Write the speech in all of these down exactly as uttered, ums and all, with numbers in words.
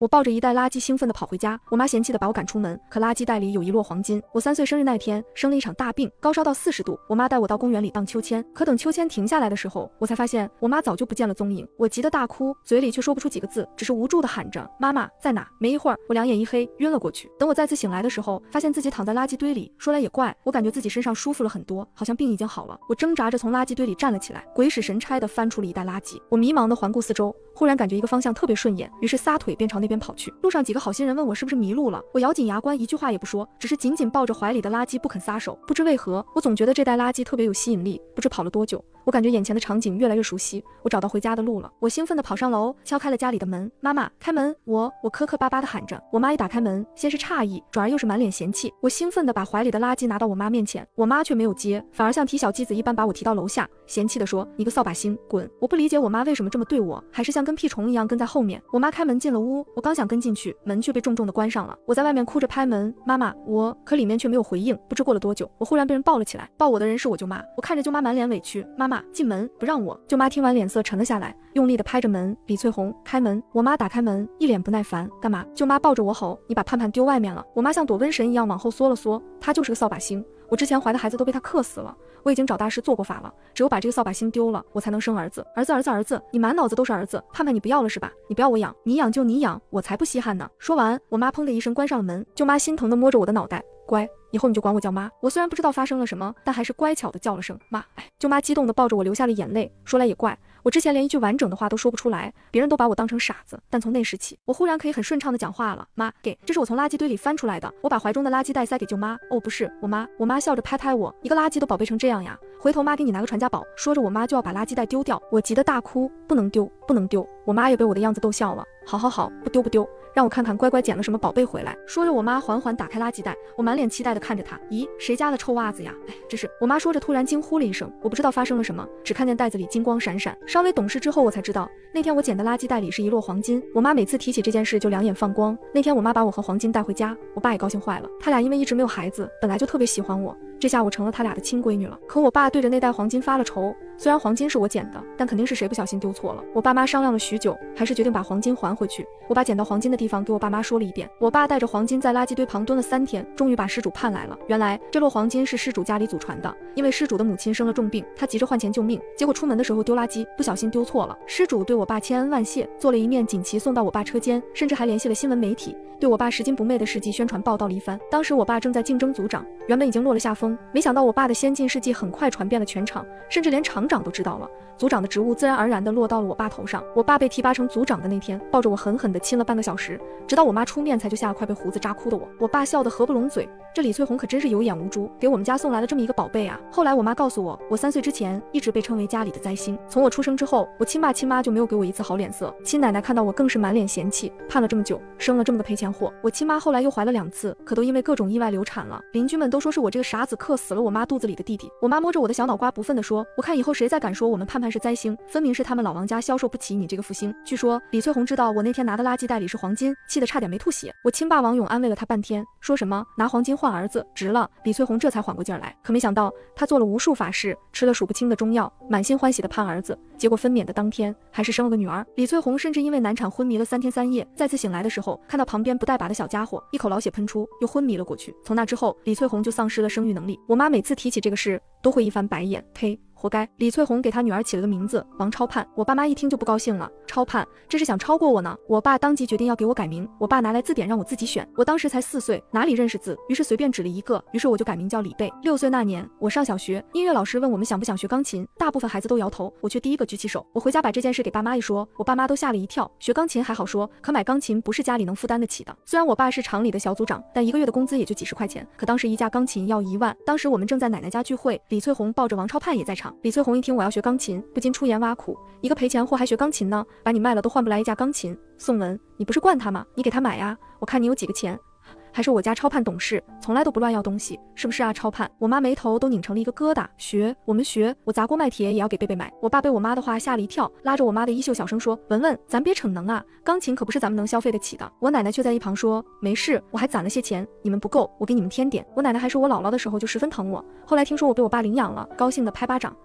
我抱着一袋垃圾兴奋地跑回家，我妈嫌弃地把我赶出门，可垃圾袋里有一摞黄金。我三岁生日那天生了一场大病，高烧到四十度，我妈带我到公园里荡秋千，可等秋千停下来的时候，我才发现我妈早就不见了踪影。我急得大哭，嘴里却说不出几个字，只是无助地喊着妈妈在哪。没一会儿，我两眼一黑，晕了过去。等我再次醒来的时候，发现自己躺在垃圾堆里。说来也怪，我感觉自己身上舒服了很多，好像病已经好了。我挣扎着从垃圾堆里站了起来，鬼使神差地翻出了一袋垃圾。我迷茫地环顾四周，忽然感觉一个方向特别顺眼，于是撒腿便朝那边跑去。路上几个好心人问我是不是迷路了，我咬紧牙关，一句话也不说，只是紧紧抱着怀里的垃圾不肯撒手。不知为何，我总觉得这袋垃圾特别有吸引力。不知跑了多久，我感觉眼前的场景越来越熟悉，我找到回家的路了。我兴奋地跑上楼，敲开了家里的门，妈妈开门。我我磕磕巴巴地喊着。我妈一打开门，先是诧异，转而又是满脸嫌弃。我兴奋地把怀里的垃圾拿到我妈面前，我妈却没有接，反而像提小鸡子一般把我提到楼下，嫌弃地说你个扫把星，滚。我不理解我妈为什么这么对我，还是像跟屁虫一样跟在后面。我妈开门进了屋，我刚想跟进去，门却被重重地关上了。我在外面哭着拍门，妈妈我，可里面却没有回应。不知过了多久，我忽然被人抱了起来，抱我的人是我舅妈。我看着舅妈满脸委屈，妈妈进门不让我。舅妈听完脸色沉了下来，用力地拍着门，李翠红开门。我妈打开门，一脸不耐烦，干嘛？舅妈抱着我吼，你把盼盼丢外面了。我妈像躲瘟神一样往后缩了缩，她就是个扫把星，我之前怀的孩子都被她克死了，我已经找大师做过法了，只有把这个扫把星丢了，我才能生儿子。儿子儿子儿子，你满脑子都是儿子，盼盼你不要了是吧？你不要我养，你养就你养，我才不稀罕呢。说完，我妈砰的一声关上了门。舅妈心疼地摸着我的脑袋，乖，以后你就管我叫妈。我虽然不知道发生了什么，但还是乖巧地叫了声妈。哎，舅妈激动地抱着我流下了眼泪。说来也怪，我之前连一句完整的话都说不出来，别人都把我当成傻子，但从那时起，我忽然可以很顺畅地讲话了。妈，给，这是我从垃圾堆里翻出来的。我把怀中的垃圾袋塞给舅妈。哦，不是，我妈。我妈笑着拍拍我，一个垃圾都宝贝成这样呀？回头妈给你拿个传家宝。说着，我妈就要把垃圾袋丢掉，我急得大哭，不能丢，不能丢。我妈也被我的样子逗笑了。好好好，不丢不丢，让我看看乖乖捡了什么宝贝回来。说着，我妈缓缓打开垃圾袋，我满脸期待地看着她。咦，谁家的臭袜子呀？哎，这是……我妈说着突然惊呼了一声，我不知道发生了什么，只看见袋子里金光闪闪。稍微懂事之后，我才知道那天我捡的垃圾袋里是一摞黄金。我妈每次提起这件事就两眼放光。那天我妈把我和黄金带回家，我爸也高兴坏了。他俩因为一直没有孩子，本来就特别喜欢我，这下我成了他俩的亲闺女了。可我爸对着那袋黄金发了愁，虽然黄金是我捡的，但肯定是谁不小心丢错了。我爸妈商量了许久，还是决定把黄金还回去。我把捡到黄金的地方给我爸妈说了一遍。我爸带着黄金在垃圾堆旁蹲了三天，终于把失主盼来了。原来这摞黄金是失主家里祖传的，因为失主的母亲生了重病，他急着换钱救命，结果出门的时候丢垃圾，不小心丢错了。失主对我爸千恩万谢，做了一面锦旗送到我爸车间，甚至还联系了新闻媒体，对我爸拾金不昧的事迹宣传报道了一番。当时我爸正在竞争组长，原本已经落了下风，没想到我爸的先进事迹很快传遍了全场，甚至连厂长都知道了。组长的职务自然而然地落到了我爸头上。我爸被提拔成组长的那天，抱着我狠狠地亲了半个小时，直到我妈出面才就吓得快被胡子扎哭的我。我爸笑得合不拢嘴，这李翠红可真是有眼无珠，给我们家送来了这么一个宝贝啊。后来我妈告诉我，我三岁之前一直被称为家里的灾星，从我出生之后，我亲爸亲妈就没有给我一次好脸色，亲奶奶看到我更是满脸嫌弃，盼了这么久，生了这么个赔钱货。我亲妈后来又怀了两次，可都因为各种意外流产了，邻居们都说是我这个傻子克死了我妈肚子里的弟弟。我妈摸着我的小脑瓜不忿地说，我看以后谁再敢说我们盼盼是灾星，分明是他们老王家消受不起你这个福星。据说李翠红知道我那天拿的垃圾袋里是黄金，气得差点没吐血。我亲爸王勇安慰了他半天，说什么拿黄金换儿子值了，李翠红这才缓过劲儿来。可没想到他做了无数法事，吃了数不清的中药，满心欢喜的盼儿子，结果分娩的当天还是生了个女儿。李翠红甚至因为难产昏迷了三天三夜，再次醒来的时候，看到旁边不带把的小家伙，一口老血喷出，又昏迷了过去。从那之后，李翠红就丧失了生育能力。我妈每次提起这个事，都会一翻白眼，呸，活该。李翠红给她女儿起了个名字王超盼，我爸妈一听就不高兴了，超盼这是想超过我呢。我爸当即决定要给我改名，我爸拿来字典让我自己选，我当时才四岁，哪里认识字，于是随便指了一个，于是我就改名叫李贝。六岁那年我上小学，音乐老师问我们想不想学钢琴，大部分孩子都摇头，我却第一个举起手。我回家把这件事给爸妈一说，我爸妈都吓了一跳。学钢琴还好说，可买钢琴不是家里能负担得起的。虽然我爸是厂里的小组长，但一个月的工资也就几十块钱，可当时一架钢琴要一万。当时我们正在奶奶家聚会，李翠红抱着王超盼也在场。李翠红一听我要学钢琴，不禁出言挖苦，一个赔钱货还学钢琴呢，把你卖了都换不来一架钢琴。宋文，你不是惯他吗？你给他买呀，我看你有几个钱。还说我家超盼懂事，从来都不乱要东西，是不是啊超盼？我妈眉头都拧成了一个疙瘩。学我们学，我砸锅卖铁也要给贝贝买。我爸被我妈的话吓了一跳，拉着我妈的衣袖小声说，文文咱别逞能啊，钢琴可不是咱们能消费得起的。我奶奶却在一旁说，没事，我还攒了些钱，你们不够我给你们添点。我奶奶还说我姥姥的时候就十分疼我，后来听说我被我爸领养了，高兴的拍巴掌，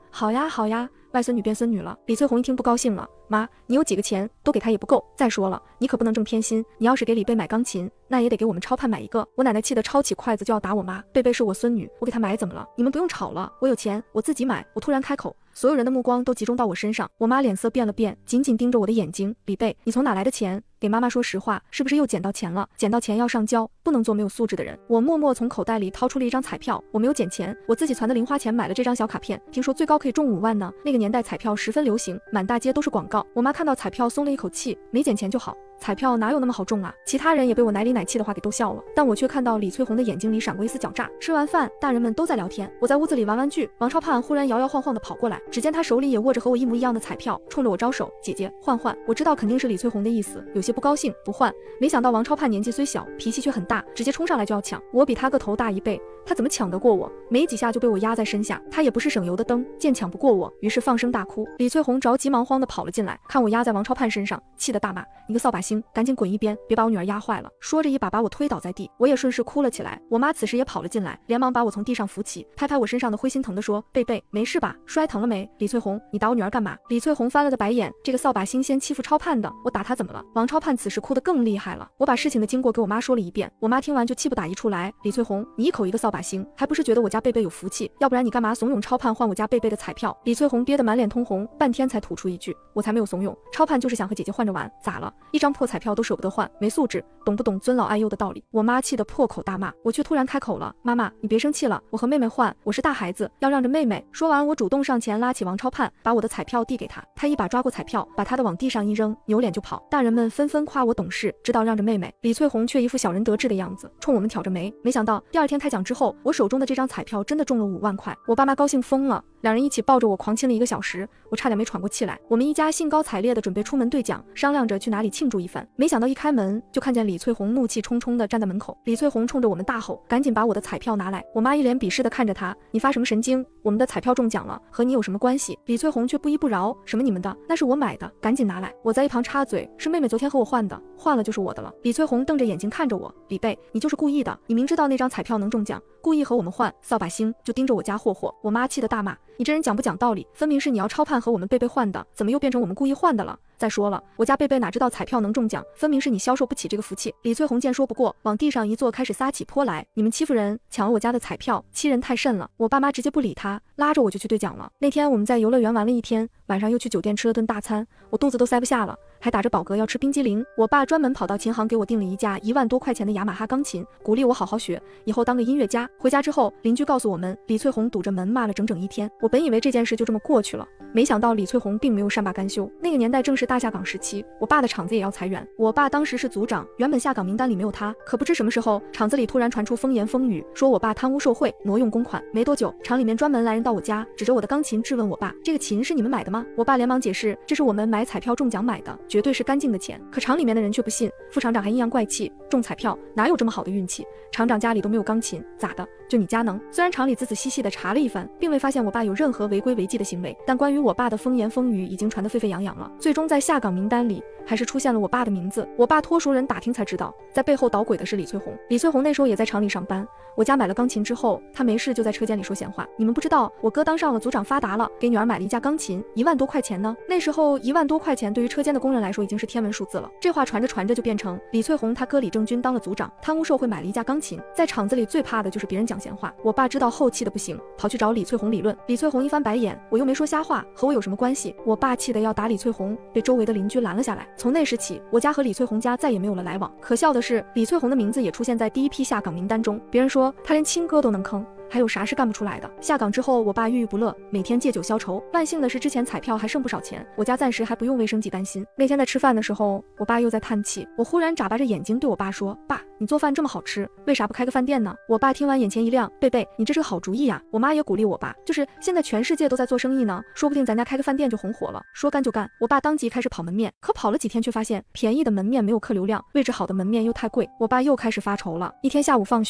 好呀好呀，外孙女变孙女了。李翠红一听不高兴了，妈，你有几个钱都给她也不够。再说了，你可不能这么偏心，你要是给李贝买钢琴，那也得给我们超盼买一个。我奶奶气得抄起筷子就要打我妈。贝贝是我孙女，我给她买怎么了？你们不用吵了，我有钱，我自己买。我突然开口，所有人的目光都集中到我身上，我妈脸色变了变，紧紧盯着我的眼睛。李贝，你从哪来的钱？给妈妈说实话，是不是又捡到钱了？捡到钱要上交，不能做没有素质的人。我默默从口袋里掏出了一张彩票，我没有捡钱，我自己攒的零花钱买了这张小卡片，听说最高可以中五万呢。那个年代彩票十分流行，满大街都是广告。我妈看到彩票松了一口气，没捡钱就好。彩票哪有那么好中啊？其他人也被我奶里奶气的话给逗笑了，但我却看到李翠红的眼睛里闪过一丝狡诈。吃完饭，大人们都在聊天，我在屋子里玩玩具。王超盼忽然摇摇晃晃的跑过来，只见他手里也握着和我一模一样的彩票，冲着我招手：“姐姐，换换。”我知道肯定是李翠红的意思，有些不高兴，不换。没想到王超盼年纪虽小，脾气却很大，直接冲上来就要抢。我比他个头大一倍，他怎么抢得过我？没几下就被我压在身下。他也不是省油的灯，见抢不过我，于是放声大哭。李翠红着急忙慌的跑了进来，看我压在王超盼身上，气得大骂：“你个扫把星，赶紧滚一边！别把我女儿压坏了。”说着一把把我推倒在地，我也顺势哭了起来。我妈此时也跑了进来，连忙把我从地上扶起，拍拍我身上的灰心疼的说：“贝贝，没事吧？摔疼了没？”李翠红，你打我女儿干嘛？李翠红翻了个白眼，这个扫把星先欺负超盼的，我打他怎么了？王超盼此时哭得更厉害了，我把事情的经过给我妈说了一遍，我妈听完就气不打一处来。李翠红，你一口一个扫把星，还不是觉得我家贝贝有福气？要不然你干嘛怂恿超盼换我家贝贝的彩票？李翠红憋得满脸通红，半天才吐出一句：“我才没有怂恿，超盼就是想和姐姐换着玩，咋了？一张破彩票都舍不得换，没素质，懂不懂尊老爱幼的道理？”我妈气得破口大骂，我却突然开口了：“妈妈，你别生气了，我和妹妹换，我是大孩子，要让着妹妹。”说完，我主动上前拉起王超盼，把我的彩票递给他，他一把抓过彩票，把他的往地上一扔，扭脸就跑。大人们纷纷夸我懂事，知道让着妹妹。李翠红却一副小人得志的样子，冲我们挑着眉。没想到第二天开奖之后，我手中的这张彩票真的中了五万块，我爸妈高兴疯了，两人一起抱着我狂亲了一个小时，我差点没喘过气来。我们一家兴高采烈的准备出门兑奖，商量着去哪里庆祝一番。没想到一开门就看见李翠红怒气冲冲的站在门口。李翠红冲着我们大吼：“赶紧把我的彩票拿来！”我妈一脸鄙视的看着她：“你发什么神经？我们的彩票中奖了，和你有什么关系？”李翠红却不依不饶：“什么你们的？那是我买的，赶紧拿来！”我在一旁插嘴：“是妹妹昨天和我换的，换了就是我的了。”李翠红瞪着眼睛看着我：“李贝，你就是故意的，你明知道那张彩票能中奖，故意和我们换，扫把星就盯着我家霍霍。”我妈气得大骂：“你这人讲不讲道理？分明是你要超盼和我们贝贝换的，怎么又变成我们故意换的了？再说了，我家贝贝哪知道彩票能中奖，分明是你消受不起这个福气。”李翠红见说不过，往地上一坐，开始撒起泼来：“你们欺负人，抢了我家的彩票，欺人太甚了！”我爸妈直接不理他，拉着我就去兑奖了。那天我们在游乐园玩了一天，晚上又去酒店吃了顿大餐，我肚子都塞不下了，还打着饱嗝要吃冰激凌。我爸专门跑到琴行给我订了一架一万多块钱的雅马哈钢琴，鼓励我好好学，以后当个音乐家。回家之后，邻居告诉我们，李翠红堵着门骂了整整一天。我本以为这件事就这么过去了，没想到李翠红并没有善罢甘休。那个年代正是大下岗时期，我爸的厂子也要裁员。我爸当时是组长，原本下岗名单里没有他，可不知什么时候厂子里突然传出风言风语，说我爸贪污受贿，挪用公款。没多久，厂里面专门来人到我家，指着我的钢琴质问我爸：“这个琴是你们买的吗？”我爸连忙解释：“这是我们买彩票中奖买的，绝对是干净的钱。”可厂里面的人却不信，副厂长还阴阳怪气：“中彩票哪有这么好的运气？厂长家里都没有钢琴，咋的？就你家能？”虽然厂里仔仔细细的查了一番，并未发现我爸有任何违规违纪的行为，但关于我爸的风言风语已经传得沸沸扬扬了。最终在下岗名单里还是出现了我爸的名字。我爸托熟人打听才知道，在背后捣鬼的是李翠红。李翠红那时候也在厂里上班，我家买了钢琴之后，他没事就在车间里说闲话：“你们不知道我哥当上了组长，发达了，给女儿买了一架钢琴，一万多块钱呢。”那时候一万多块钱对于车间的工人来说已经是天文数字了。这话传着传着就变成李翠红他哥李正军当了组长，贪污受贿买了一架钢琴。在厂子里最怕的就是别人讲闲话。我爸知道后气的不行，跑去找李翠红理论。李翠红一翻白眼：“我又没说瞎话，和我有什么关系？”我爸气得要打李翠红，被周围的邻居拦了下来。从那时起，我家和李翠红家再也没有了来往。可笑的是，李翠红的名字也出现在第一批下岗名单中。别人说他连亲哥都能坑，还有啥是干不出来的？下岗之后，我爸郁郁不乐，每天借酒消愁。万幸的是，之前彩票还剩不少钱，我家暂时还不用卫生计担心。那天在吃饭的时候，我爸又在叹气。我忽然眨巴着眼睛对我爸说：“爸，你做饭这么好吃，为啥不开个饭店呢？”我爸听完眼前一亮：“贝贝，你这是个好主意呀！”我妈也鼓励我爸：“就是现在全世界都在做生意呢，说不定咱家开个饭店就红火了。”说干就干，我爸当即开始跑门面。可跑了几天，却发现便宜的门面没有客流量，位置好的门面又太贵。我爸又开始发愁了。一天下午放学，我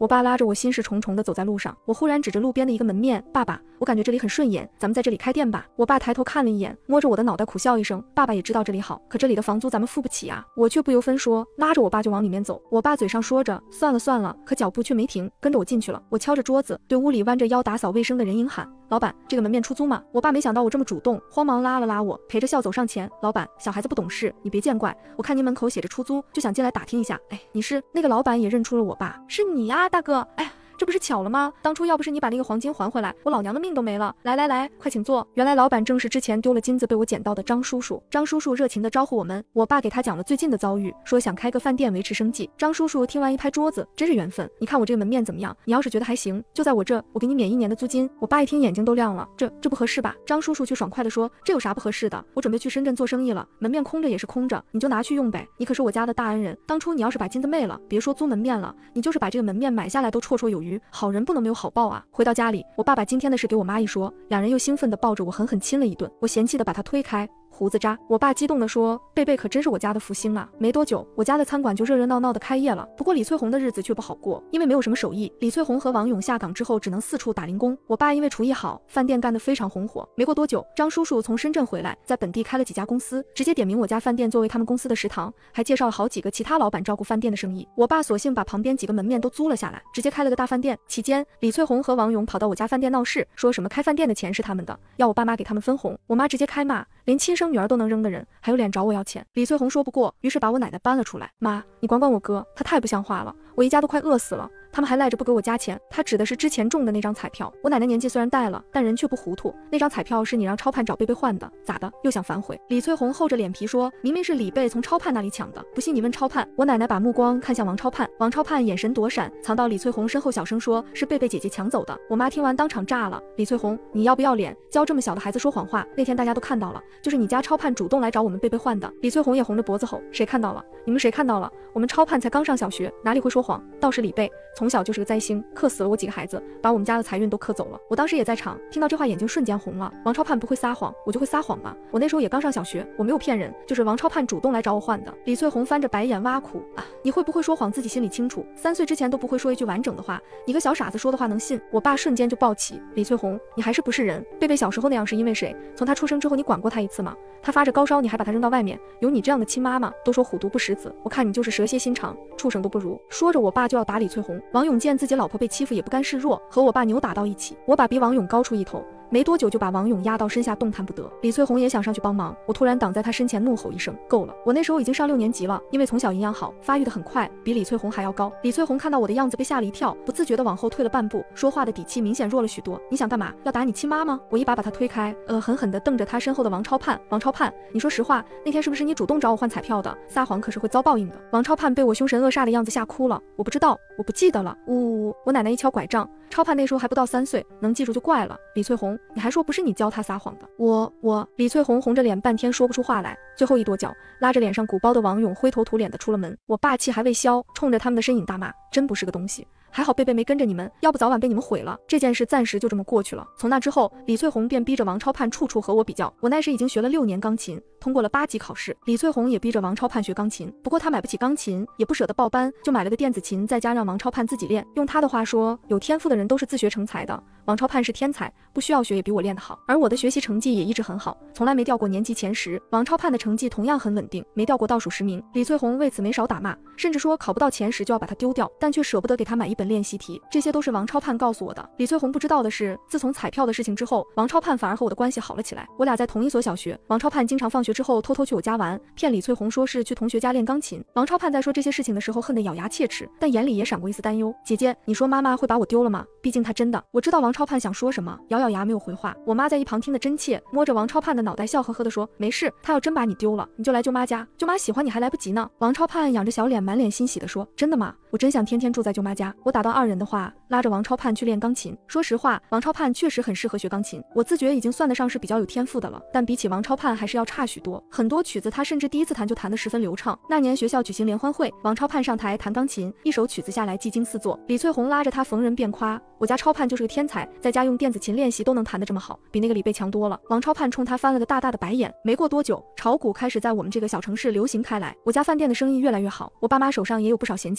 我爸拉着我心事重重的走在路上，我忽然指着路边的一个门面，爸爸，我感觉这里很顺眼，咱们在这里开店吧。我爸抬头看了一眼，摸着我的脑袋苦笑一声，爸爸也知道这里好，可这里的房租咱们付不起啊。我却不由分说，拉着我爸就往里面走。我爸嘴上说着算了算了，可脚步却没停，跟着我进去了。我敲着桌子，对屋里弯着腰打扫卫生的人影喊，老板，这个门面出租吗？我爸没想到我这么主动，慌忙拉了拉我，陪着笑走上前，老板，小孩子不懂事，你别见怪，我看您门口写着出租，就想进来打听一下。哎，你是？那个老板也认出了我爸，是你呀，大哥。哎呀，这不是巧了吗？当初要不是你把那个黄金还回来，我老娘的命都没了。来来来，快请坐。原来老板正是之前丢了金子被我捡到的张叔叔。张叔叔热情地招呼我们，我爸给他讲了最近的遭遇，说想开个饭店维持生计。张叔叔听完一拍桌子，真是缘分。你看我这个门面怎么样？你要是觉得还行，就在我这，我给你免一年的租金。我爸一听眼睛都亮了，这这不合适吧？张叔叔却爽快地说，这有啥不合适的？我准备去深圳做生意了，门面空着也是空着，你就拿去用呗。你可是我家的大恩人，当初你要是把金子昧了，别说租门面了，你就是把这个门面买下来都绰绰有余。好人不能没有好报啊！回到家里，我爸把今天的事给我妈一说，两人又兴奋地抱着我狠狠亲了一顿。我嫌弃地把他推开，胡子渣。我爸激动地说，贝贝可真是我家的福星啊！没多久，我家的餐馆就热热闹闹地开业了。不过李翠红的日子却不好过，因为没有什么手艺。李翠红和王勇下岗之后，只能四处打零工。我爸因为厨艺好，饭店干得非常红火。没过多久，张叔叔从深圳回来，在本地开了几家公司，直接点名我家饭店作为他们公司的食堂，还介绍了好几个其他老板照顾饭店的生意。我爸索性把旁边几个门面都租了下来，直接开了个大饭店。期间，李翠红和王勇跑到我家饭店闹事，说什么开饭店的钱是他们的，要我爸妈给他们分红。我妈直接开骂，连亲生女儿都能扔的人，还有脸找我要钱。李翠红说不过，于是把我奶奶搬了出来。妈，你管管我哥，他太不像话了，我一家都快饿死了，他们还赖着不给我加钱。他指的是之前中的那张彩票。我奶奶年纪虽然大了，但人却不糊涂，那张彩票是你让超盼找贝贝换的，咋的？又想反悔？李翠红厚着脸皮说，明明是李贝从超盼那里抢的，不信你问超盼。我奶奶把目光看向王超盼，王超盼眼神躲闪，藏到李翠红身后，小声说，是贝贝姐姐抢走的。我妈听完当场炸了，李翠红，你要不要脸？教这么小的孩子说谎话？那天大家都看到了，就是你家超盼主动来找我们贝贝换的。李翠红也红着脖子吼，谁看到了？你们谁看到了？我们超盼才刚上小学，哪里会说谎？倒是李贝，从小就是个灾星，克死了我几个孩子，把我们家的财运都克走了。我当时也在场，听到这话眼睛瞬间红了。王超盼不会撒谎，我就会撒谎吗？我那时候也刚上小学，我没有骗人，就是王超盼主动来找我换的。李翠红翻着白眼挖苦啊，你会不会说谎自己心里清楚，三岁之前都不会说一句完整的话，你个小傻子说的话能信？我爸瞬间就暴起，李翠红，你还是不是人？贝贝小时候那样是因为谁？从他出生之后你管过他一次吗？他发着高烧你还把他扔到外面，有你这样的亲妈妈？都说虎毒不食子，我看你就是蛇蝎心肠，畜生都不如。说着我爸就要打李翠红。王勇见自己老婆被欺负也不甘示弱，和我爸扭打到一起，我爸比王勇高出一头，没多久就把王勇压到身下动弹不得。李翠红也想上去帮忙，我突然挡在他身前怒吼一声，够了。我那时候已经上六年级了，因为从小营养好，发育得很快，比李翠红还要高。李翠红看到我的样子被吓了一跳，不自觉地往后退了半步，说话的底气明显弱了许多。你想干嘛？要打你亲妈吗？我一把把他推开，呃狠狠地瞪着他身后的王超盼。王超盼，你说实话，那天是不是你主动找我换彩票的？撒谎可是会遭报应的。王超盼被我凶神恶煞的样子吓哭了，我不知道，我不记得了。呜呜呜！我奶奶一敲拐杖，超盼那时候还不到三岁，能记住就怪了。李翠红，你还说不是你教他撒谎的？我我……李翠红红着脸半天说不出话来，最后一跺脚，拉着脸上鼓包的王勇灰头土脸的出了门。我霸气还未消，冲着他们的身影大骂，真不是个东西。还好贝贝没跟着你们，要不早晚被你们毁了。这件事暂时就这么过去了。从那之后，李翠红便逼着王超盼处处和我比较。我那时已经学了六年钢琴，通过了八级考试。李翠红也逼着王超盼学钢琴，不过他买不起钢琴，也不舍得报班，就买了个电子琴，在家让王超盼自己练。用他的话说，有天赋的人都是自学成才的，王超盼是天才，不需要学也比我练得好。而我的学习成绩也一直很好，从来没掉过年级前十。王超盼的成绩同样很稳定，没掉过倒数十名。李翠红为此没少打骂，甚至说考不到前十就要把他丢掉，但却舍不得给他买一本练习题。这些都是王超盼告诉我的。李翠红不知道的是，自从彩票的事情之后，王超盼反而和我的关系好了起来。我俩在同一所小学，王超盼经常放学之后偷偷去我家玩，骗李翠红说是去同学家练钢琴。王超盼在说这些事情的时候恨得咬牙切齿，但眼里也闪过一丝担忧。姐姐，你说妈妈会把我丢了吗？毕竟她真的……我知道王超盼想说什么，咬咬牙没有回话。我妈在一旁听得真切，摸着王超盼的脑袋笑呵呵地说，没事，她要真把你丢了，你就来舅妈家，舅妈喜欢你还来不及呢。王超盼仰着小脸满脸欣喜地说，真的吗？我真想天天住在舅妈家。我打断二人的话，拉着王超盼去练钢琴。说实话，王超盼确实很适合学钢琴，我自觉已经算得上是比较有天赋的了，但比起王超盼还是要差许多。很多曲子他甚至第一次弹就弹得十分流畅。那年学校举行联欢会，王超盼上台弹钢琴，一首曲子下来技惊四座。李翠红拉着他逢人便夸，我家超盼就是个天才，在家用电子琴练习都能弹得这么好，比那个李贝强多了。王超盼冲他翻了个大大的白眼。没过多久，炒股开始在我们这个小城市流行开来，我家饭店的生意越来越好，我爸妈手上也有不少闲钱，于是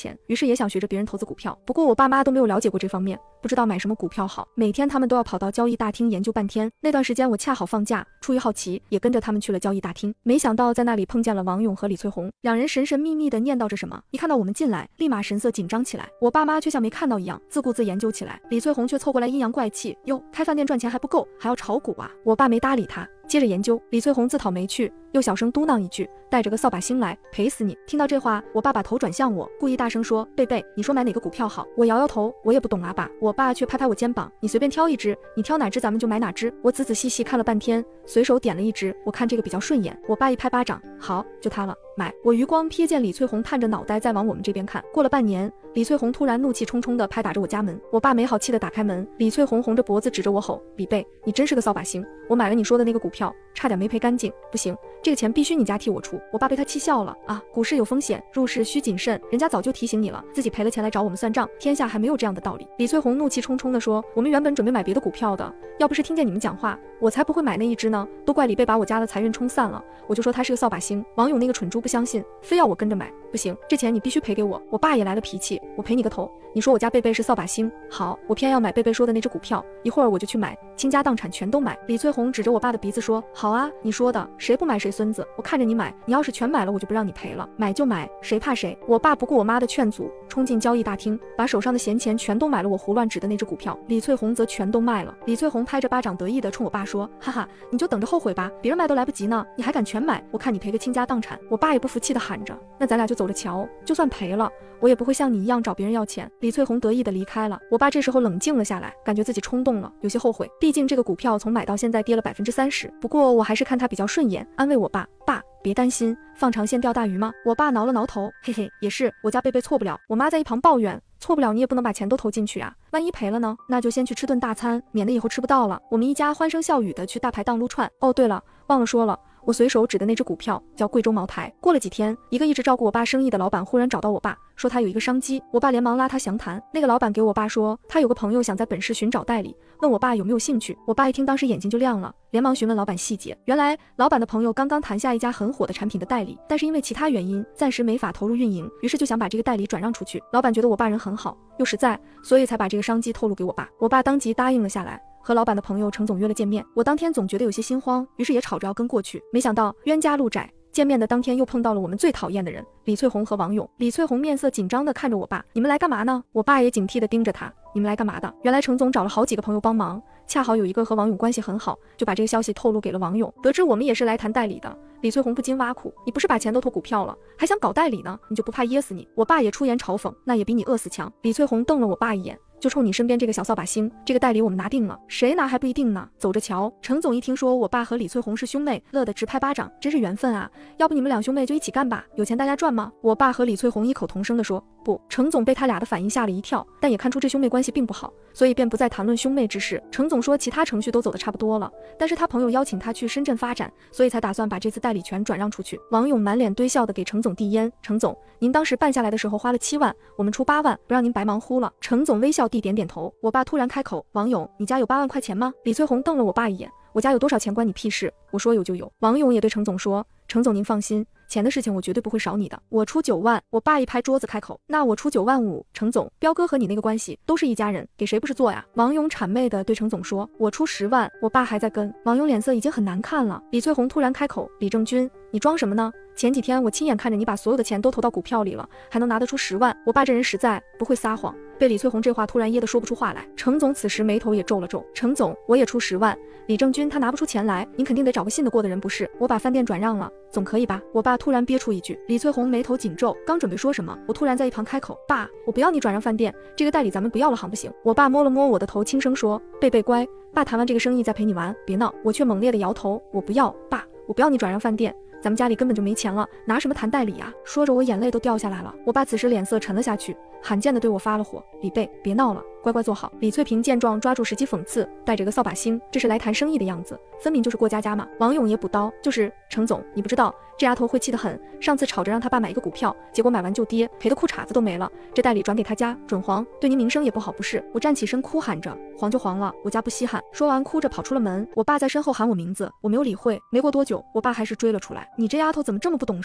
时也想学着别人投资股票，不过我爸妈都没有了解过这方面，不知道买什么股票好，每天他们都要跑到交易大厅研究半天。那段时间我恰好放假，出于好奇，也跟着他们去了交易大厅。没想到在那里碰见了王勇和李翠红，两人神神秘秘地念叨着什么，一看到我们进来，立马神色紧张起来。我爸妈却像没看到一样，自顾自研究起来。李翠红却凑过来阴阳怪气，哟，开饭店赚钱还不够，还要炒股啊！我爸没搭理他，接着研究。李翠红自讨没趣，又小声嘟囔一句，带着个扫把星来，赔死你！听到这话，我爸把头转向我，故意大声说，贝贝，你说买哪个股票好？我摇摇头，我也不懂啊爸。我爸却拍拍我肩膀，你随便挑一只，你挑哪只咱们就买哪只。我仔仔细细看了半天，随手点了一只，我看这个比较顺眼。我爸一拍巴掌，好，就它了，买。我余光瞥见李翠红探着脑袋在往我们这边看。过了半年，李翠红突然怒气冲冲地拍打着我家门，我爸没好气地打开门，李翠红红着脖子指着我吼，李贝，你真是个扫把星，我买了你说的那个股票，差点没赔干净，不行，这个钱必须你家替我出。我爸被他气笑了啊，股市有风险，入市需谨慎，人家早就提醒你了，自己赔了钱来找我们算账，天下还没有这样的道理。李翠红怒气冲冲地说，我们原本准备买别的股票的，要不是听见你们讲话，我才不会买那一只呢，都怪李贝把我家的财运冲散了，我就说他是个扫把星，王勇那个蠢猪不相信，非要我跟着买，不行，这钱你必须赔给我。我爸也来了脾气，我赔你个头，你说我家贝贝是扫把星，好，我偏要买贝贝说的那只股票，一会儿我就去买，倾家荡产全都买。李翠红指着我爸的鼻子说，好啊，你说的，谁不买谁孙子，我看着你买，你要是全买了我就不让你赔了，买就买，谁怕谁。我爸不顾我妈的劝阻，冲进交易大厅，把手上的闲钱全都买了我胡乱指的那只股票，李翠红则全都卖了。李翠红拍着巴掌得意地冲我爸说，哈哈，你就等着后悔吧，别人卖都来不及呢，你还敢全买，我看你赔个倾家荡产。我爸也不服气地喊着，那咱俩就走着瞧，就算赔了我也不会像你一样找别人要钱。李翠红得意地离开了。我爸这时候冷静了下来，感觉自己冲动了，有些后悔，毕竟这个股票从买到现在跌了百分之三十，不过我还是看它比较顺眼，安慰我爸，爸别担心，放长线钓大鱼吗？我爸挠了挠头，嘿嘿，也是，我家贝贝错不了。我妈在一旁抱怨，错不了你也不能把钱都投进去啊，万一赔了呢？那就先去吃顿大餐，免得以后吃不到了。我们一家欢声笑语的去大排档撸串。哦对了，忘了说了，我随手指的那只股票叫贵州茅台。过了几天，一个一直照顾我爸生意的老板忽然找到我爸，说他有一个商机，我爸连忙拉他详谈。那个老板给我爸说，他有个朋友想在本市寻找代理，问我爸有没有兴趣。我爸一听当时眼睛就亮了，连忙询问老板细节。原来老板的朋友刚刚谈下一家很火的产品的代理，但是因为其他原因暂时没法投入运营，于是就想把这个代理转让出去。老板觉得我爸人很好又实在，所以才把这个商机透露给我爸。我爸当即答应了下来，和老板的朋友程总约了见面。我当天总觉得有些心慌，于是也吵着要跟过去，没想到冤家路窄，见面的当天又碰到了我们最讨厌的人李翠红和王勇。李翠红面色紧张地看着我爸，你们来干嘛呢？我爸也警惕地盯着他，你们来干嘛的？原来程总找了好几个朋友帮忙，恰好有一个和王勇关系很好，就把这个消息透露给了王勇。得知我们也是来谈代理的，李翠红不禁挖苦，你不是把钱都投股票了，还想搞代理呢？你就不怕噎死你？我爸也出言嘲讽，那也比你饿死强。李翠红瞪了我爸一眼，就冲你身边这个小扫把星，这个代理我们拿定了，谁拿还不一定呢，走着瞧。程总一听说我爸和李翠红是兄妹，乐得直拍巴掌，真是缘分啊，要不你们两兄妹就一起干吧，有钱大家赚吗？我爸和李翠红异口同声地说不。程总被他俩的反应吓了一跳，但也看出这兄妹关系并不好，所以便不再谈论兄妹之事。程总说其他程序都走得差不多了，但是他朋友邀请他去深圳发展，所以才打算把这次代理权转让出去。王勇满脸堆笑地给程总递烟，程总，您当时办下来的时候花了七万，我们出八万，不让您白忙乎了。程总微笑地点点头。我爸突然开口，王勇，你家有八万块钱吗？李翠红瞪了我爸一眼，我家有多少钱关你屁事，我说有就有。王勇也对程总说，程总您放心，钱的事情我绝对不会少你的，我出九万。我爸一拍桌子开口，那我出九万五。程总，彪哥和你那个关系都是一家人，给谁不是做呀？王勇谄媚的对程总说，我出十万。我爸还在跟。王勇脸色已经很难看了。李翠红突然开口，李正军，你装什么呢？前几天我亲眼看着你把所有的钱都投到股票里了，还能拿得出十万？我爸这人实在不会撒谎，被李翠红这话突然噎得说不出话来。程总此时眉头也皱了皱，程总，我也出十万，李正军他拿不出钱来，您肯定得找个信得过的人不是？我把饭店转让了，总可以吧？我爸突然憋出一句。李翠红眉头紧皱，刚准备说什么，我突然在一旁开口，爸，我不要你转让饭店，这个代理咱们不要了行不行？我爸摸了摸我的头，轻声说，贝贝乖，爸谈完这个生意再陪你玩，别闹。我却猛烈的摇头，我不要，爸，我不要你转让饭店，咱们家里根本就没钱了，拿什么谈代理啊？说着我眼泪都掉下来了。我爸此时脸色沉了下去，罕见的对我发了火，李贝，别闹了，乖乖坐好。李翠萍见状抓住时机讽刺，带着个扫把星，这是来谈生意的样子，分明就是过家家嘛。王勇也补刀，就是程总，你不知道这丫头会气得很，上次吵着让他爸买一个股票，结果买完就跌，赔的裤衩子都没了，这代理转给他家准黄，对您名声也不好不是？我站起身哭喊着，黄就黄了，我家不稀罕。说完哭着跑出了门。我爸在身后喊我名字，我没有理会。没过多久，我爸还是追了出来，你这丫头怎么这么不懂事，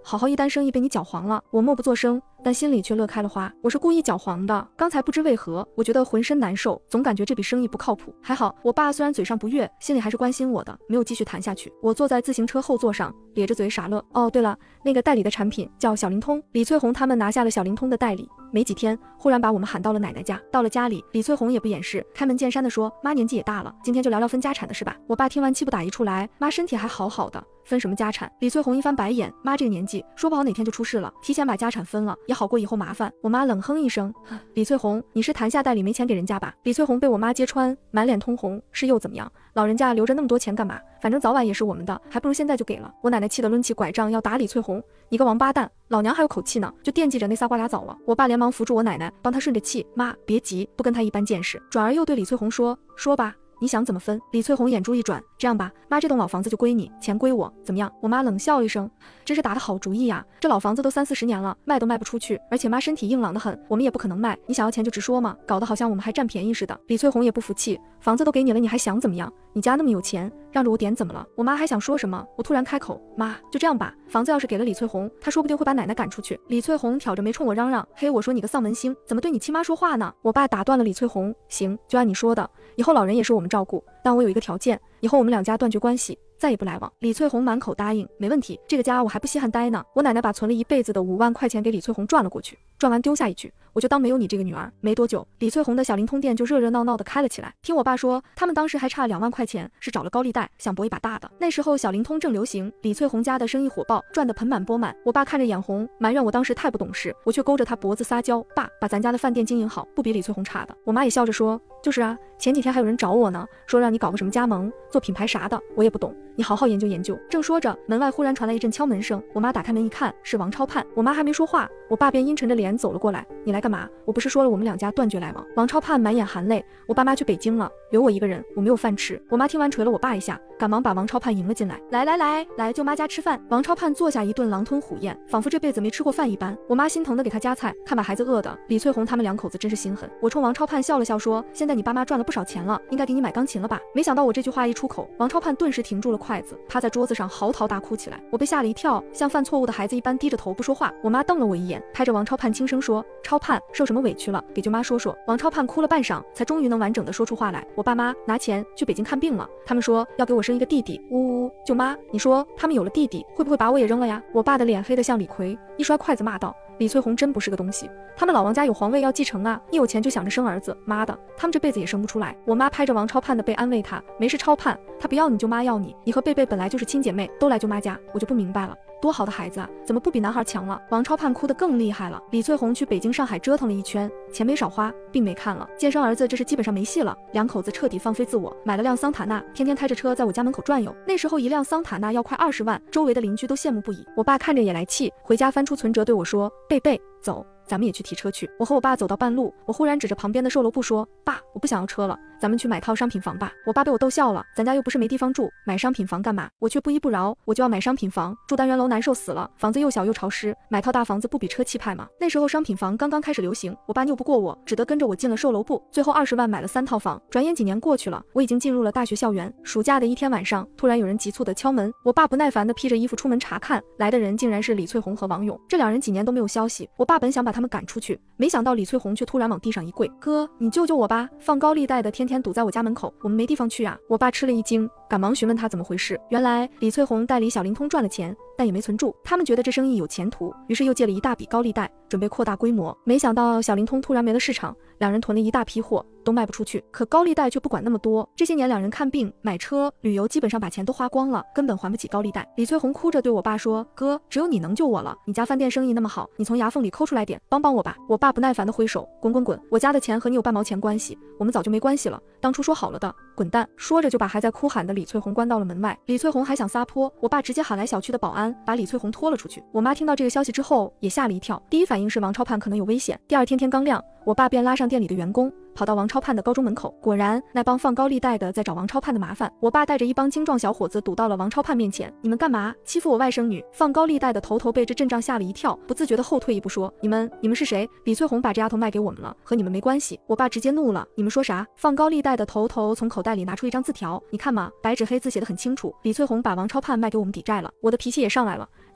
好好一单生意被你搅黄了。我默不作声，但心里却乐开了花。我是故意搅黄的。刚才不知为何，我觉得浑身难受，总感觉这笔生意不靠谱。还好，我爸虽然嘴上不悦，心里还是关心我的，没有继续谈下去。我坐在自行车后座上，咧着嘴傻乐。哦，对了，那个代理的产品叫小灵通，李翠红他们拿下了小灵通的代理。没几天，忽然把我们喊到了奶奶家。到了家里，李翠红也不掩饰，开门见山地说：“妈年纪也大了，今天就聊聊分家产的事吧。”我爸听完气不打一处来，妈身体还好好的，分什么家产？李翠红一翻白眼，妈这个年纪，说不好哪天就出事了，提前把家产分了，也好过以后麻烦。我妈冷哼一声：“李翠红，你是谈下代理没钱给人家吧？”李翠红被我妈揭穿，满脸通红，是又怎么样？老人家留着那么多钱干嘛？反正早晚也是我们的，还不如现在就给了。我奶奶气得抡起拐杖要打李翠红，你个王八蛋，老娘还有口气呢，就惦记着那仨瓜俩枣了。我爸连忙扶住我奶奶，帮她顺着气。妈，别急，不跟她一般见识。转而又对李翠红说：“说吧。”你想怎么分？李翠红眼珠一转，这样吧，妈，这栋老房子就归你，钱归我，怎么样？我妈冷笑一声，真是打得好主意呀！这老房子都三四十年了，卖都卖不出去，而且妈身体硬朗得很，我们也不可能卖。你想要钱就直说嘛，搞得好像我们还占便宜似的。李翠红也不服气，房子都给你了，你还想怎么样？你家那么有钱，让着我点怎么了？我妈还想说什么，我突然开口，妈，就这样吧，房子要是给了李翠红，她说不定会把奶奶赶出去。李翠红挑着眉冲我嚷嚷，嘿，我说你个丧门星，怎么对你亲妈说话呢？我爸打断了李翠红，行，就按你说的，以后老人也是我们照顾，但我有一个条件，以后我们两家断绝关系，再也不来往。李翠红满口答应，没问题，这个家我还不稀罕待呢。我奶奶把存了一辈子的五万块钱给李翠红转了过去，转完丢下一句，我就当没有你这个女儿。没多久，李翠红的小灵通店就热热闹闹的开了起来。听我爸说，他们当时还差两万块钱，是找了高利贷，想搏一把大的。那时候小灵通正流行，李翠红家的生意火爆，赚得盆满钵满。我爸看着眼红，埋怨我当时太不懂事，我却勾着他脖子撒娇，爸，把咱家的饭店经营好，不比李翠红差的。我妈也笑着说，就是啊，前几天还有人找我呢，说让你搞个什么加盟，做品牌啥的，我也不懂，你好好研究研究。正说着，门外忽然传来一阵敲门声，我妈打开门一看，是王超盼。我妈还没说话，我爸便阴沉着脸走了过来，你来干嘛？我不是说了我们两家断绝来往？王超盼满眼含泪，我爸妈去北京了，留我一个人，我没有饭吃。我妈听完捶了我爸一下，赶忙把王超盼迎了进来，来来来来，舅妈家吃饭。王超盼坐下一顿狼吞虎咽，仿佛这辈子没吃过饭一般。我妈心疼的给他夹菜，看把孩子饿的。李翠红他们两口子真是心狠。我冲王超盼笑了笑说，现在你爸妈赚了不少钱了，应该给你买钢琴了吧？没想到我这句话一出口，王超盼顿时停住了筷子，趴在桌子上嚎啕大哭起来。我被吓了一跳，像犯错误的孩子一般低着头不说话。我妈瞪了我一眼，拍着王超盼轻声说，超盼受什么委屈了，给舅妈说说。王超盼哭了半晌，才终于能完整的说出话来。我爸妈拿钱去北京看病了，他们说要给我生一个弟弟。呜呜呜，舅妈，你说他们有了弟弟，会不会把我也扔了呀？我爸的脸黑得像李逵，一摔筷子骂道，李翠红真不是个东西，他们老王家有皇位要继承啊，一有钱就想着生儿子，妈的，他们这辈子也生不出来。我妈拍着王超盼的背安慰他，没事超盼，他不要你舅妈要你，你和贝贝本来就是亲姐妹，都来舅妈家，我就不明白了。多好的孩子啊，怎么不比男孩强了？王超盼哭得更厉害了。李翠红去北京、上海折腾了一圈，钱没少花，病没看了，见生儿子这是基本上没戏了。两口子彻底放飞自我，买了辆桑塔纳，天天开着车在我家门口转悠。那时候一辆桑塔纳要快二十万，周围的邻居都羡慕不已。我爸看着也来气，回家翻出存折对我说：“贝贝，走。”咱们也去提车去。我和我爸走到半路，我忽然指着旁边的售楼部说，爸，我不想要车了，咱们去买套商品房吧。我爸被我逗笑了，咱家又不是没地方住，买商品房干嘛？我却不依不饶，我就要买商品房，住单元楼难受死了，房子又小又潮湿，买套大房子不比车气派吗？那时候商品房刚刚开始流行，我爸拗不过我，只得跟着我进了售楼部，最后二十万买了三套房。转眼几年过去了，我已经进入了大学校园。暑假的一天晚上，突然有人急促的敲门，我爸不耐烦的披着衣服出门查看，来的人竟然是李翠红和王勇。这两人几年都没有消息，我爸本想把他们赶出去，没想到李翠红却突然往地上一跪，哥，你救救我吧，放高利贷的天天堵在我家门口，我们没地方去啊。我爸吃了一惊，赶忙询问他怎么回事。原来李翠红代理小灵通赚了钱，但也没存住，他们觉得这生意有前途，于是又借了一大笔高利贷，准备扩大规模。没想到小灵通突然没了市场，两人囤了一大批货，都卖不出去。可高利贷却不管那么多，这些年两人看病、买车、旅游，基本上把钱都花光了，根本还不起高利贷。李翠红哭着对我爸说，哥，只有你能救我了，你家饭店生意那么好，你从牙缝里抠出来点，帮帮我吧。我爸不耐烦地挥手，滚滚滚，我家的钱和你有半毛钱关系，我们早就没关系了，当初说好了的，滚蛋。说着就把还在哭喊的李翠红关到了门外。李翠红还想撒泼，我爸直接喊来小区的保安，把李翠红拖了出去。我妈听到这个消息之后也吓了一跳，第一反应是王超盼可能有危险。第二天天刚亮，我爸便拉上店里的员工，跑到王超盼的高中门口，果然那帮放高利贷的在找王超盼的麻烦。我爸带着一帮精壮小伙子堵到了王超盼面前，你们干嘛？欺负我外甥女？放高利贷的头头被这阵仗吓了一跳，不自觉的后退一步说，你们你们是谁？李翠红把这丫头卖给我们了，和你们没关系。我爸直接怒了，你们说啥？放高利贷的头头从口袋里拿出一张字条，你看嘛，白纸黑字写得很清楚，李翠红把王超盼卖给我们抵债了。我的脾气也上来了，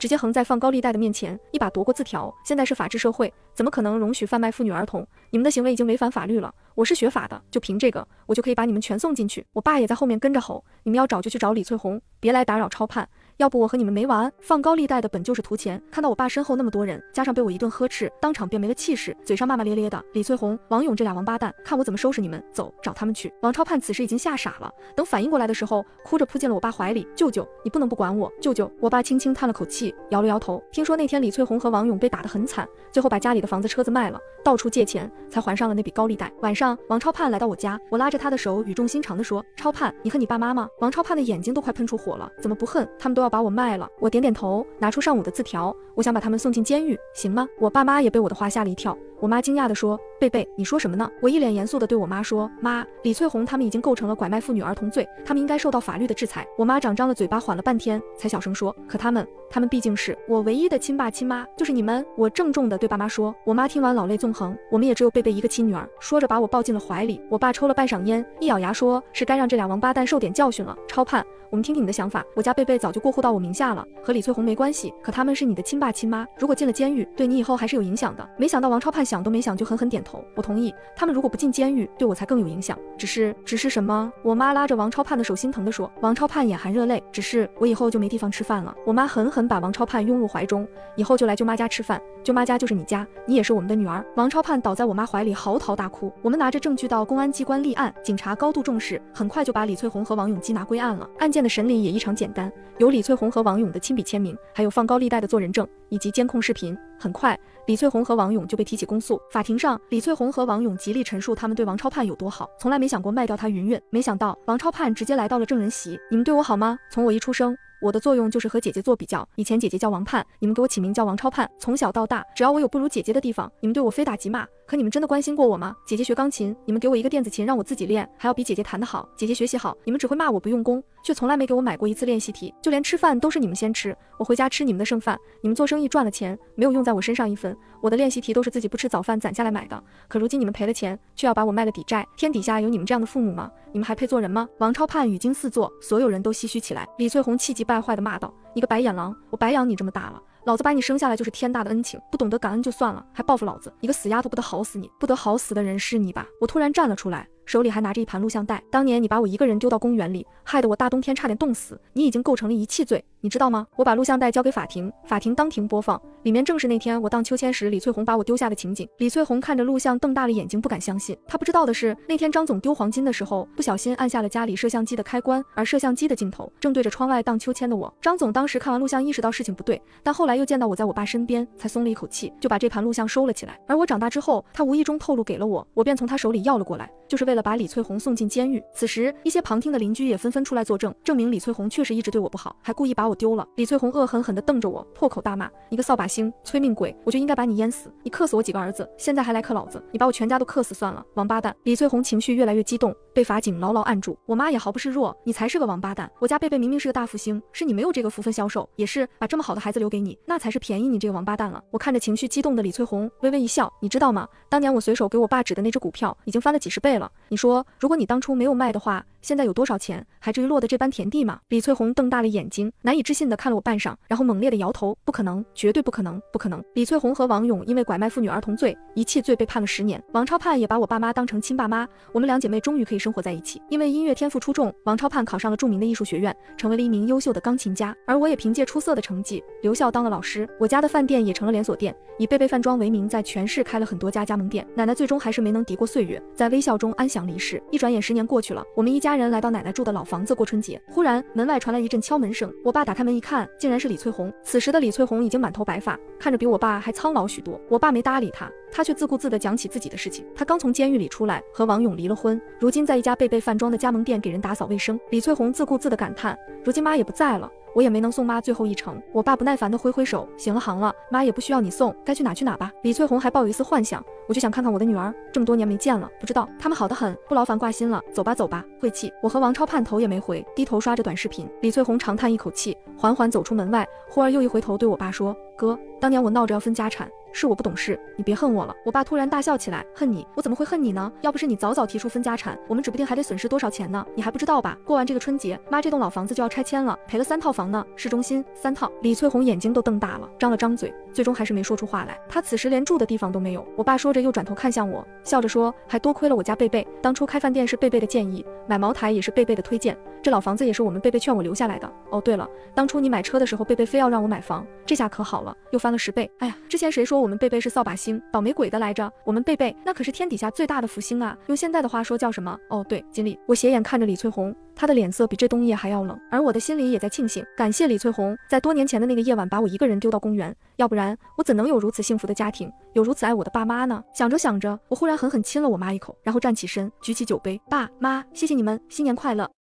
直接横在放高利贷的面前，一把夺过字条。现在是法治社会，怎么可能容许贩卖妇女儿童？你们的行为已经违反法律了。我是学法的，就凭这个，我就可以把你们全送进去。我爸也在后面跟着吼，你们要找就去找李翠红，别来打扰超盼。要不我和你们没完！放高利贷的本就是图钱，看到我爸身后那么多人，加上被我一顿呵斥，当场便没了气势，嘴上骂骂咧咧的。李翠红、王勇这俩王八蛋，看我怎么收拾你们！走，找他们去。王超盼此时已经吓傻了，等反应过来的时候，哭着扑进了我爸怀里。舅舅，你不能不管我！舅舅！我爸轻轻叹了口气，摇了摇头。听说那天李翠红和王勇被打得很惨，最后把家里的房子车子卖了，到处借钱，才还上了那笔高利贷。晚上，王超盼来到我家，我拉着他的手，语重心长地说：“超盼，你恨你爸妈吗？”王超盼的眼睛都快喷出火了，怎么不恨？他们都要把我卖了。我点点头，拿出上午的字条，我想把他们送进监狱，行吗？我爸妈也被我的话吓了一跳。我妈惊讶地说：“贝贝，你说什么呢？”我一脸严肃地对我妈说：“妈，李翠红他们已经构成了拐卖妇女儿童罪，他们应该受到法律的制裁。”我妈长张了嘴巴，缓了半天，才小声说：“可他们，他们毕竟是我唯一的亲爸亲妈，就是你们。”我郑重地对爸妈说。我妈听完老泪纵横，我们也只有贝贝一个亲女儿，说着把我抱进了怀里。我爸抽了半晌烟，一咬牙说：“是该让这俩王八蛋受点教训了。”超盼，我们听听你的想法。我家贝贝早就过户到我名下了，和李翠红没关系，可他们是你的亲爸亲妈，如果进了监狱，对你以后还是有影响的。没想到王超盼想都没想就狠狠点头，我同意，他们如果不进监狱，对我才更有影响。只是，只是什么？我妈拉着王超盼的手，心疼地说。王超盼眼含热泪，只是我以后就没地方吃饭了。我妈狠狠把王超盼拥入怀中，以后就来舅妈家吃饭，舅妈家就是你家，你也是我们的女儿。王超盼倒在我妈怀里嚎啕大哭。我们拿着证据到公安机关立案，警察高度重视，很快就把李翠红和王勇缉拿归案了。案件的审理也异常简单，有李翠红和王勇的亲笔签名，还有放高利贷的做人证以及监控视频。很快，李翠红和王勇就被提起公诉。法庭上，李翠红和王勇极力陈述他们对王超盼有多好，从来没想过卖掉他云云。没想到王超盼直接来到了证人席。你们对我好吗？从我一出生，我的作用就是和姐姐做比较，以前姐姐叫王盼，你们给我起名叫王超盼。从小到大，只要我有不如姐姐的地方，你们对我非打即骂。可你们真的关心过我吗？姐姐学钢琴，你们给我一个电子琴让我自己练，还要比姐姐弹得好。姐姐学习好，你们只会骂我不用功，却从来没给我买过一次练习题。就连吃饭都是你们先吃，我回家吃你们的剩饭。你们做生意赚了钱，没有用在我身上一分，我的练习题都是自己不吃早饭攒下来买的。可如今你们赔了钱，却要把我卖了抵债。天底下有你们这样的父母吗？你们还配做人吗？王超盼语惊四座，所有人都唏嘘起来。李翠红气急败坏地骂道：“你个白眼狼，我白养你这么大了，老子把你生下来就是天大的恩情，不懂得感恩就算了，还报复老子，你个死丫头，不得好死你！不得好死的人是你吧！”我突然站了出来，手里还拿着一盘录像带。当年你把我一个人丢到公园里，害得我大冬天差点冻死，你已经构成了遗弃罪，你知道吗？我把录像带交给法庭，法庭当庭播放，里面正是那天我荡秋千时李翠红把我丢下的情景。李翠红看着录像瞪大了眼睛，不敢相信。她不知道的是，那天张总丢黄金的时候，不小心按下了家里摄像机的开关，而摄像机的镜头正对着窗外荡秋千的我。张总当时看完录像意识到事情不对，但后来又见到我在我爸身边，才松了一口气，就把这盘录像收了起来。而我长大之后，他无意中透露给了我，我便从他手里要了过来，就是为了把李翠红送进监狱。此时一些旁听的邻居也纷纷出来作证，证明李翠红确实一直对我不好，还故意把我丢了。李翠红恶狠狠地瞪着我，破口大骂：“你个扫把星，催命鬼，我就应该把你淹死！你克死我几个儿子，现在还来克老子，你把我全家都克死算了，王八蛋！”李翠红情绪越来越激动，被法警牢牢按住。我妈也毫不示弱：“你才是个王八蛋！我家贝贝明明是个大福星，是你没有这个福分销售，也是把这么好的孩子留给你，那才是便宜你这个王八蛋了。”我看着情绪激动的李翠红，微微一笑：“你知道吗？当年我随手给我爸指的那只股票，已经翻了几十倍了。你说，如果你当初没有卖的话，现在有多少钱，还至于落得这般田地吗？”李翠红瞪大了眼睛，难以置信地看了我半晌，然后猛烈地摇头：“不可能，绝对不可能，不可能！”李翠红和王勇因为拐卖妇女儿童罪、遗弃罪被判了十年。王超盼也把我爸妈当成亲爸妈，我们两姐妹终于可以生活在一起。因为音乐天赋出众，王超盼考上了著名的艺术学院，成为了一名优秀的钢琴家，而我也凭借出色的成绩留校当了老师。我家的饭店也成了连锁店，以贝贝饭庄为名，在全市开了很多家加盟店。奶奶最终还是没能敌过岁月，在微笑中安详离世。一转眼十年过去了，我们一家人来到奶奶住的老房子过春节。忽然门外传来一阵敲门声，我爸打开门一看，竟然是李翠红。此时的李翠红已经满头白发，看着比我爸还苍老许多。我爸没搭理他，他却自顾自地讲起自己的事情。他刚从监狱里出来，和王勇离了婚，如今在一家贝贝饭庄的加盟店给人打扫卫生。李翠红自顾自地感叹：“如今妈也不在了，我也没能送妈最后一程。”我爸不耐烦地挥挥手：“行了行了，妈也不需要你送，该去哪去哪吧。”李翠红还抱有一丝幻想：“我就想看看我的女儿，这么多年没见了，不知道他们好得很，不劳烦挂心了。走吧走吧，晦气。”我和王超盼头也没回，低头刷着短视频。李翠红长叹一口气，缓缓走出门外，忽而又一回头对我爸说：“ 哥，当年我闹着要分家产，是我不懂事，你别恨我了。我爸突然大笑起来，恨你？我怎么会恨你呢？要不是你早早提出分家产，我们指不定还得损失多少钱呢，你还不知道吧？过完这个春节，妈这栋老房子就要拆迁了，赔了三套房呢，市中心三套。李翠红眼睛都瞪大了，张了张嘴，最终还是没说出话来。她此时连住的地方都没有。我爸说着又转头看向我，笑着说，还多亏了我家贝贝，当初开饭店是贝贝的建议，买茅台也是贝贝的推荐，这老房子也是我们贝贝劝我留下来的。哦对了，当初你买车的时候，贝贝非要让我买房，这下可好了，又翻了十倍。哎呀，之前谁说我们贝贝是扫把星、倒霉鬼的来着？我们贝贝那可是天底下最大的福星啊！用现在的话说叫什么？哦对，锦鲤。我斜眼看着李翠红，她的脸色比这冬夜还要冷，而我的心里也在庆幸，感谢李翠红在多年前的那个夜晚把我一个人丢到公园，要不然我怎能有如此幸福的家庭，有如此爱我的爸妈呢？想着想着，我忽然狠狠亲了我妈一口，然后站起身，举起酒杯，爸妈，谢谢你们，新年快乐。